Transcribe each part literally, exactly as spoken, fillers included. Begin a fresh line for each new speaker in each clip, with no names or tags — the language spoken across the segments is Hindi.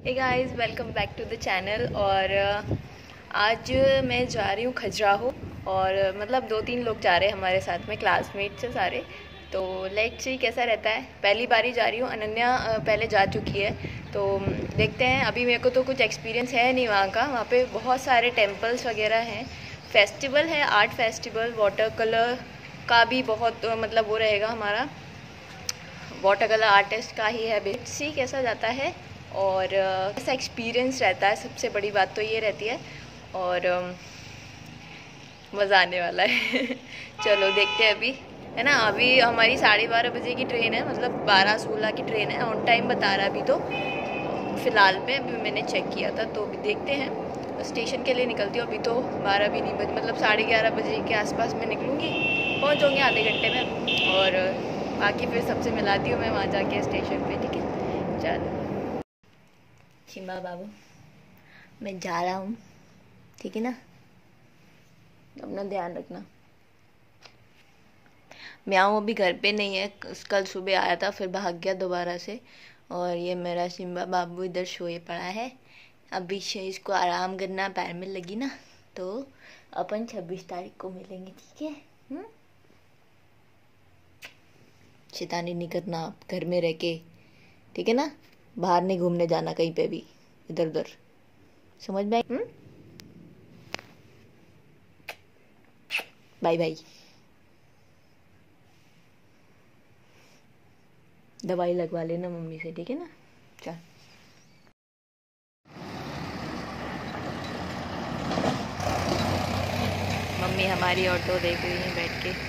Hey guys, welcome back to the channel. और आज मैं जा रही हूँ खजुराहो और मतलब दो तीन लोग जा रहे हैं हमारे साथ में, क्लासमेट्स हैं सारे। तो लेट्स सी कैसा रहता है। पहली बारी जा रही हूँ, अनन्या पहले जा चुकी है तो देखते हैं। अभी मेरे को तो कुछ एक्सपीरियंस है नहीं वहाँ का। वहाँ पे बहुत सारे टेम्पल्स वगैरह हैं, फेस्टिवल है, आर्ट फेस्टिवल, वाटर कलर का भी बहुत मतलब वो रहेगा हमारा, वाटर कलर आर्टिस्ट का ही है। लेट्स सी कैसा जाता है और कैसा एक्सपीरियंस रहता है। सबसे बड़ी बात तो ये रहती है और मज़ा आने वाला है। चलो देखते हैं अभी, है ना। अभी हमारी साढ़े बारह बजे की ट्रेन है, मतलब बारह सोलह की ट्रेन है। ऑन टाइम बता रहा है अभी तो फ़िलहाल में, अभी मैंने चेक किया था। तो अभी देखते हैं, स्टेशन के लिए निकलती हूँ। अभी तो बारह भी नहीं बजे, मतलब साढ़े ग्यारह बजे के आसपास में निकलूँगी, पहुँच जाऊँगी आधे घंटे में। और बाकी फिर सबसे मिलाती हूँ मैं वहाँ जाके स्टेशन पे, ठीक है। चलो शिम्बा बाबू, मैं जा रहा हूँ, ठीक है ना। अपना ध्यान रखना। म्याऊ अभी घर पे नहीं है, कल सुबह आया था फिर भाग गया दोबारा से। और ये मेरा शिम्बा बाबू इधर सोए पड़ा है। अभी से इसको आराम करना, पैर में लगी ना, तो अपन छब्बीस तारीख को मिलेंगे, ठीक है। हुँ? शैतानी नहीं करना आप घर में रह के, ठीक है ना। बाहर नहीं घूमने जाना कहीं पे भी, इधर उधर, समझ में आई? Bye bye. दवाई लगवा लेना मम्मी से, ठीक है ना। चल मम्मी हमारी ऑटो देख रही है बैठ के।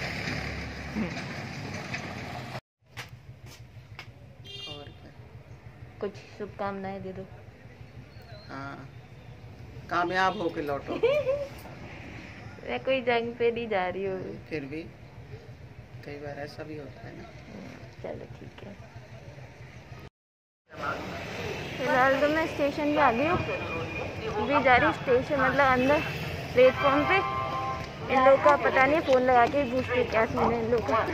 और
कुछ शुभकामनाएं दे दो।
हाँ, कामयाब होके लौटो।
मैं कोई जंग पे नहीं जा रही हूँ,
फिर भी कई बार ऐसा भी होता है ना।
चलो ठीक है। फिलहाल तो मैं स्टेशन पे आ गई हूँ, अभी जा रही हूँ स्टेशन, मतलब अंदर प्लेटफॉर्म पे। इन लोग का पता नहीं, फ़ोन लगा के पूछते क्या सीन है इन लोग का।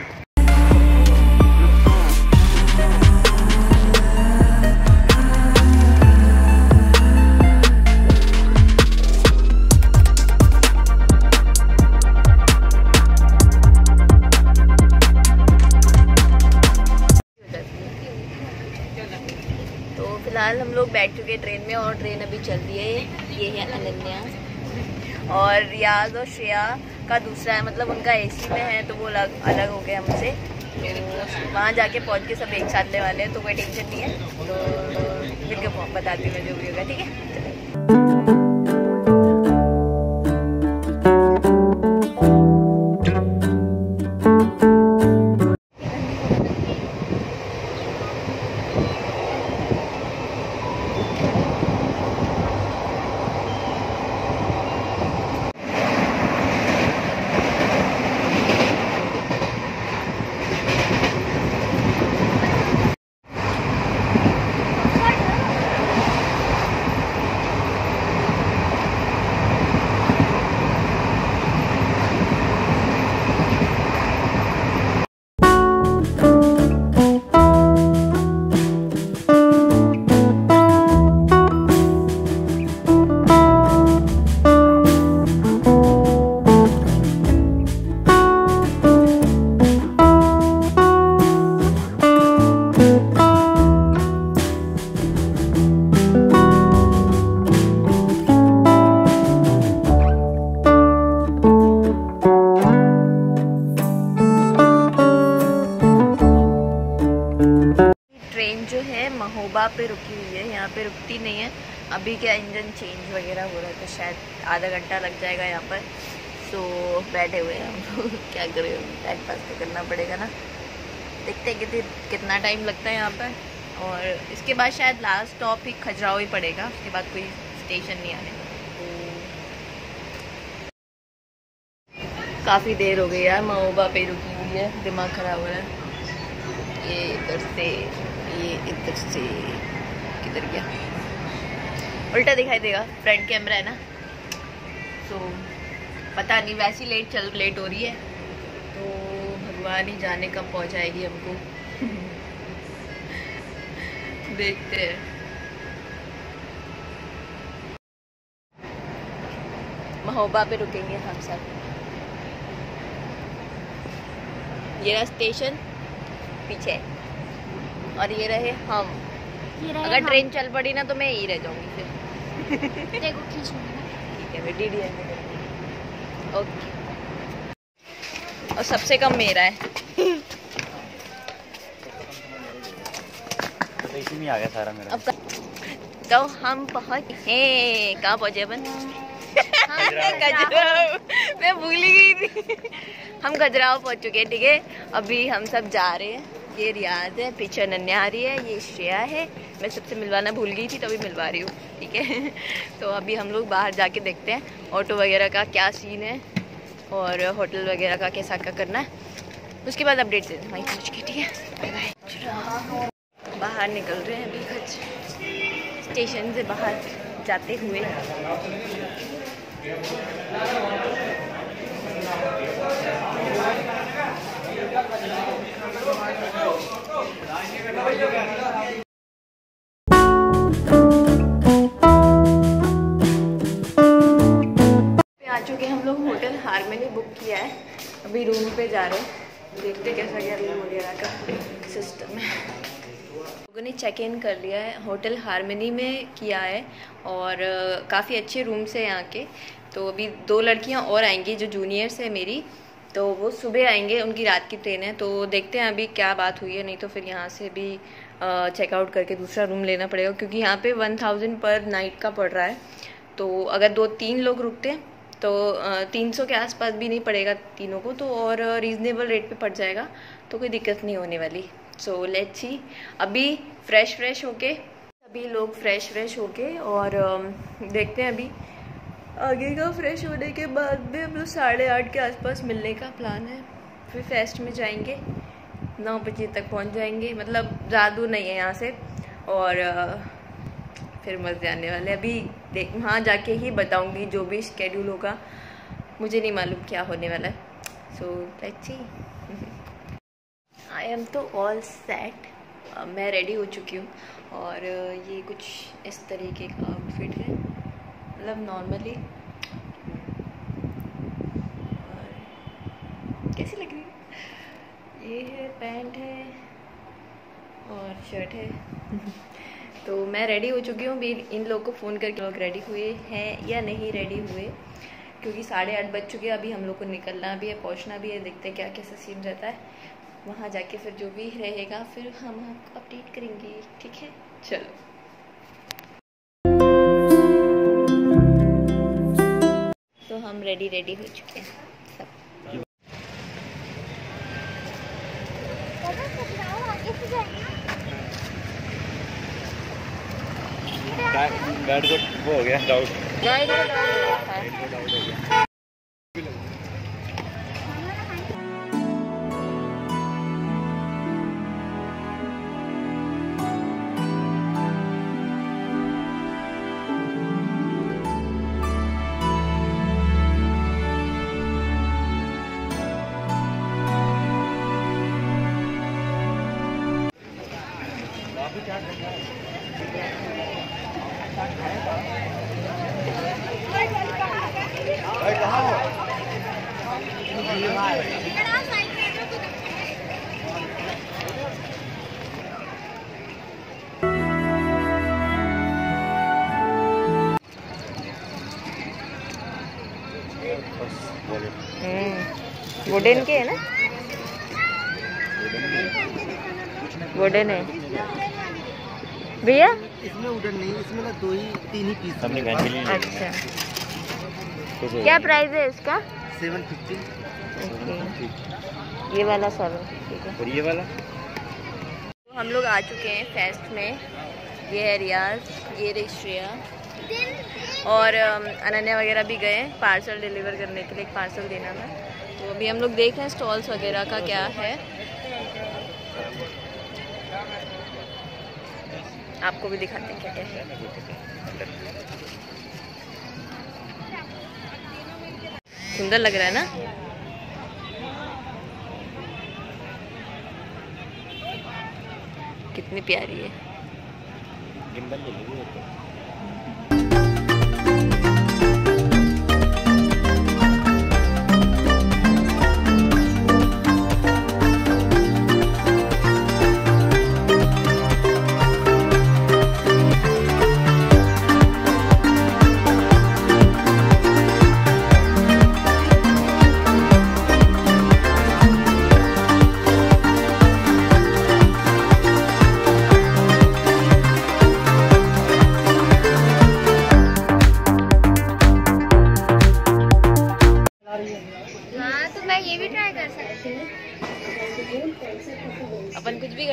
तो फिलहाल हम लोग बैठ चुके हैं ट्रेन में और ट्रेन अभी चल रही है। ये है अनन्या और रियाज और श्रेया का दूसरा है, मतलब उनका एसी में है तो वो अलग अलग हो गए हमसे। तो वहाँ जाके पहुँच के सब एक साथ लेने वाले हैं, तो कोई टेंशन नहीं है। तो फिर के बताती हूँ मैं जो भी होगा, ठीक है। जो है महोबा पे रुकी हुई है, यहाँ पे रुकती नहीं है। अभी क्या इंजन चेंज वगैरह हो रहा है, तो शायद आधा घंटा लग जाएगा यहाँ पर। सो बैठे हुए हैं हम लोग। क्या करें, टाइम पास तो करना पड़ेगा ना। देखते हैं कितनी कितना टाइम लगता है यहाँ पर। और इसके बाद शायद लास्ट स्टॉप ही खजुराहो ही पड़ेगा, उसके बाद कोई स्टेशन नहीं आने। तो काफ़ी देर हो गई यार, महोबा पे रुकी हुई है, दिमाग ख़राब हो रहा है। ये इधर से, ये इधर से, किधर गया, उल्टा दिखाई देगा, फ्रंट कैमरा है ना। तो पता नहीं, वैसी लेट चल लेट हो रही है, तो भगवान ही जाने कब पहुंचाएगी हमको। देखते हैं। महोबा पे रुकेंगे हम सब। ये रहा स्टेशन पीछे और ये रहे हम।
ये रहे
अगर
हम।
ट्रेन चल पड़ी ना तो मैं यही रह जाऊंगी फिर।
देखो खींच लूंगी ना।
ठीक है, मैं डी डी एम में ओके। और सबसे कम मेरा है।
तो इसी में आ गया सारा मेरा।
अब तो हम पहुंच गए। कहाँ पहुंचे अपन? खजुराहो। मैं भूल ही गई थी। हम खजुराहो पहुंच चुके हैं। ठीक है, अभी हम सब जा रहे हैं। ये रियाज है, पीछे अनन्या आ रही है, ये श्रेया है। मैं सबसे मिलवाना भूल गई थी तो अभी मिलवा रही हूँ। ठीक है, तो अभी हम लोग बाहर जाके देखते हैं ऑटो वगैरह का क्या सीन है और होटल वगैरह का कैसा क्या करना है, उसके बाद अपडेट दे वहीं पहुँच के। ठीक है, बाय बाय। बाहर निकल रहे हैं अभी खच स्टेशन से बाहर जाते हुए। आ चुके हम लोग होटल हारमनी बुक किया है। अभी रूम पे जा रहे हैं, देखते कैसा क्या रूम वगैरह का सिस्टम है। लोगों ने चेक इन कर लिया है, होटल हारमनी में किया है और काफ़ी अच्छे रूम्स है यहाँ के। तो अभी दो लड़कियाँ और आएंगी जो जूनियर्स है मेरी, तो वो सुबह आएंगे, उनकी रात की ट्रेन है। तो देखते हैं अभी क्या बात हुई है, नहीं तो फिर यहाँ से भी चेकआउट करके दूसरा रूम लेना पड़ेगा, क्योंकि यहाँ पे वन थाउजेंड पर नाइट का पड़ रहा है। तो अगर दो तीन लोग रुकते हैं तो तीन सौ के आसपास भी नहीं पड़ेगा तीनों को, तो और रीज़नेबल रेट पे पड़ जाएगा, तो कोई दिक्कत नहीं होने वाली। So let's see. अभी फ्रेश फ्रेश होके सभी लोग फ्रेश फ्रेश होके और देखते हैं अभी आगे का। फ्रेश होने के बाद में हम लोग साढ़े आठ के आसपास मिलने का प्लान है। फिर फेस्ट में जाएंगे, नौ बजे तक पहुंच जाएंगे, मतलब ज़्यादा दूर नहीं है यहाँ से। और फिर मज़े आने वाले। अभी देख वहाँ जाके ही बताऊंगी जो भी स्केड्यूल होगा, मुझे नहीं मालूम क्या होने वाला है। So let's see. I am तो ऑल सेट, मैं रेडी हो चुकी हूँ और ये कुछ इस तरीके का आउटफिट है, मतलब नॉर्मली। और कैसी लग रही है? ये है पैंट है और शर्ट है। तो मैं रेडी हो चुकी हूँ। भी इन लोगों को फ़ोन करके लोग रेडी हुए हैं या नहीं रेडी हुए, क्योंकि साढ़े आठ बज चुके हैं। अभी हम लोग को निकलना भी है, पहुँचना भी है। देखते हैं क्या कैसा सीन रहता है वहाँ जाके। फिर जो भी रहेगा फिर हम आपको अपडेट करेंगे। ठीक है, चलो। तो हम रेडी रेडी हो चुके हैं सब।
गाइड को वो हो गया डाउट।
गाइड को डाउट हो गया। वुडन के है ना, वुडन है भैया।
इसमें वुडन नहीं, इसमें ना दो ही तीन ही पीस।
हमने घर के लिए ले लिया।
अच्छा, क्या प्राइस है इसका?
Seven fifty.
ये वाला सेवन, ठीक है।
और ये वाला
तो हम लोग आ चुके हैं फेस्ट में। ये है रियाज, ये रही श्रेया और अनन्या वगैरह भी गए पार्सल डिलीवर करने के लिए। एक पार्सल देना था, तो अभी हम लोग देख रहे हैं स्टॉल्स वगैरह का क्या है। आपको भी दिखाते हैं क्या क्या है। सुंदर लग रहा है ना? कितनी प्यारी है।
गिम्बल ले लीजिए।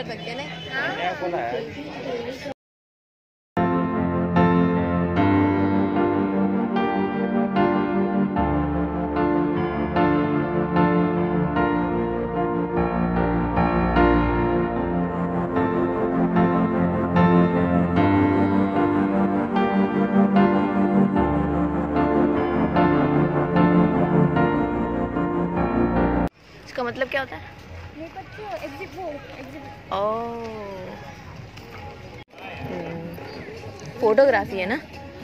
सकते ना।
नया खोला है।
इसका मतलब क्या होता है? ओह, फोटोग्राफी है ना।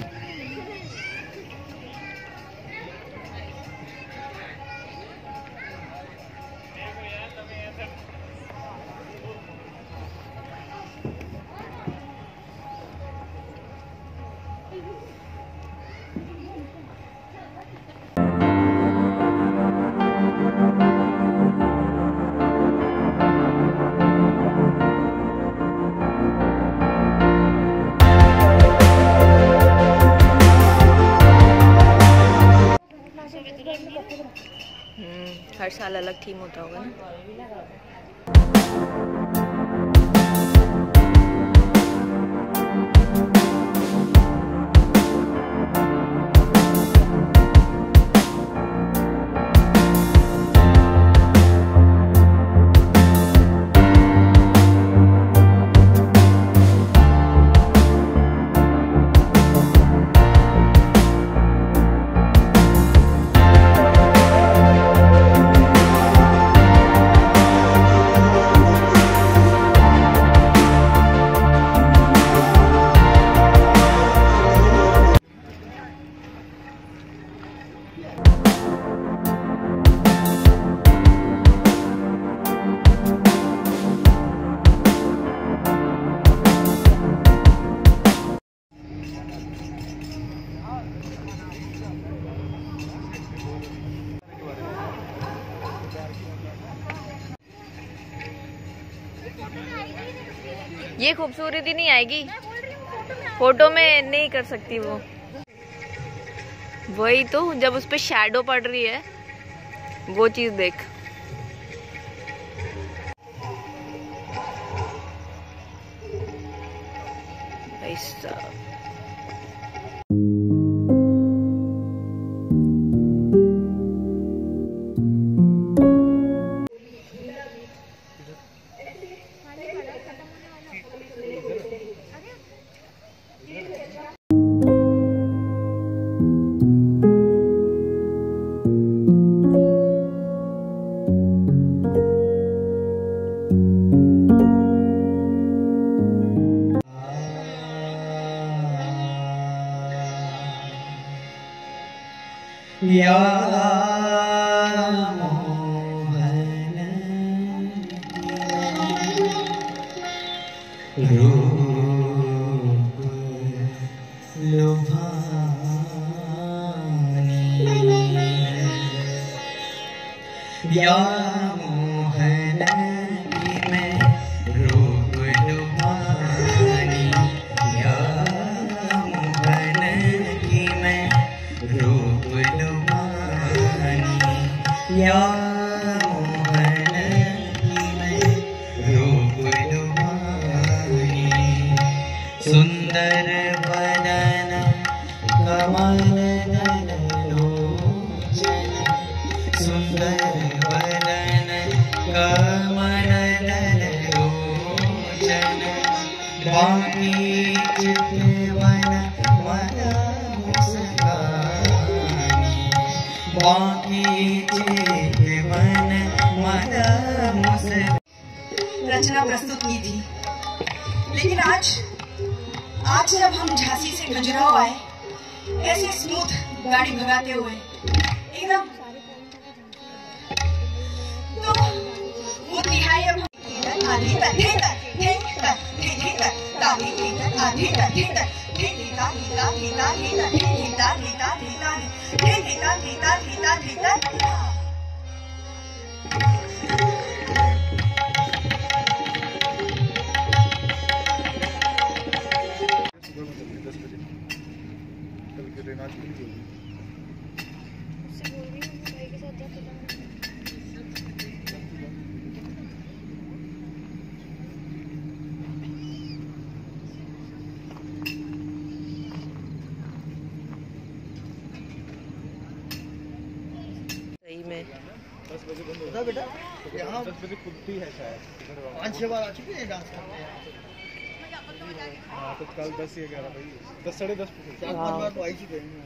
हम्म, हर साल अलग थीम होता होगा ना। ये खूबसूरती नहीं आएगी फोटो में, नहीं कर सकती वो। वही तो, जब उस पे शैडो पड़ रही है वो चीज देख। ऐसा
या रूप लुभानी, या मोहन की मैं रूप लुभानी, या मोहन की मैं रूप लुभानी, या मोहन की मैं रूप लुभानी। सुंदर बदन कमल नयन लोचन, सुंदर बदन कमल नयन लोचन, बाकी चितवन मन मुस्कानी, बाकी चितवन मन मुस्कानी।
रचना प्रस्तुत की थी, लेकिन आज आज जब हम झांसी से खजुराहो आए, ऐसे स्मूथ गाड़ी भगाते हुए एकदम, तो वो तिहाई अब आधी तक ठीक तक ठीक तक ठीक ठीक तक ताली ठीक तक आधी तक ठीक तक ठीक ठीक ताली ताली ताली तक ठीक ठीक ताली ताली ताली ठीक ठीक ताली ताली ताली तक।
बजे बंद होता है बेटा। यहाँ दस बजे खुलती है शायद, पाँच छः बार आ चुके हैं डांस करते हैं। हाँ तो कल दस या ग्यारह बजे, दस साढ़े दस चार पाँच बार तो आ ही चुके हैं।